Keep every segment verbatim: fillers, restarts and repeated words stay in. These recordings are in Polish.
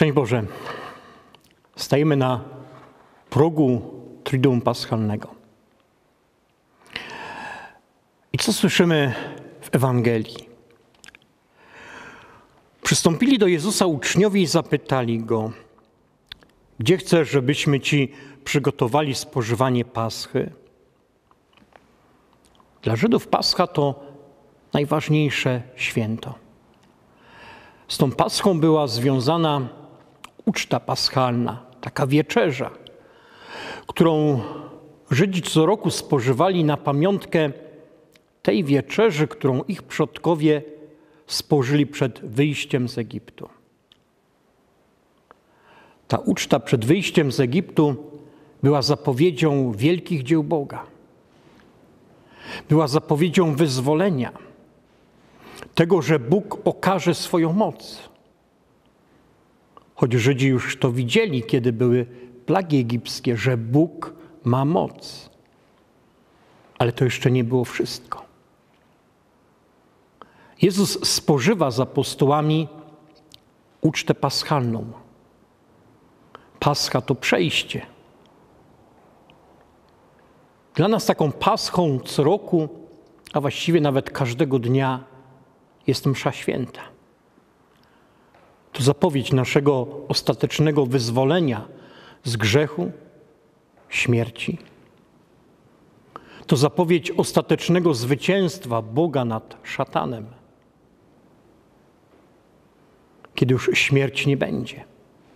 Szczęść Boże, stajemy na progu Triduum Paschalnego. I co słyszymy w Ewangelii? Przystąpili do Jezusa uczniowie i zapytali Go, gdzie chcesz, żebyśmy Ci przygotowali spożywanie Paschy? Dla Żydów Pascha to najważniejsze święto. Z tą Paschą była związana uczta paschalna, taka wieczerza, którą Żydzi co roku spożywali na pamiątkę tej wieczerzy, którą ich przodkowie spożyli przed wyjściem z Egiptu. Ta uczta przed wyjściem z Egiptu była zapowiedzią wielkich dzieł Boga. Była zapowiedzią wyzwolenia, tego, że Bóg okaże swoją moc. Choć Żydzi już to widzieli, kiedy były plagi egipskie, że Bóg ma moc. Ale to jeszcze nie było wszystko. Jezus spożywa z apostołami ucztę paschalną. Pascha to przejście. Dla nas taką paschą co roku, a właściwie nawet każdego dnia jest msza święta. To zapowiedź naszego ostatecznego wyzwolenia z grzechu, śmierci. To zapowiedź ostatecznego zwycięstwa Boga nad szatanem, kiedy już śmierć nie będzie.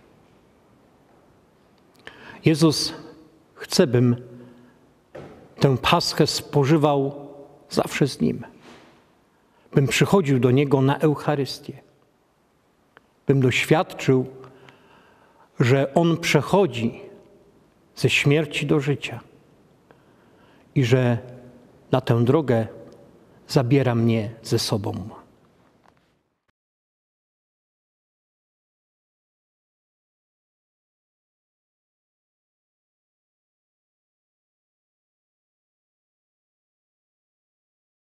Jezus chce, bym tę Paschę spożywał zawsze z Nim. Bym przychodził do Niego na Eucharystię. Bym doświadczył, że On przechodzi ze śmierci do życia i że na tę drogę zabiera mnie ze sobą.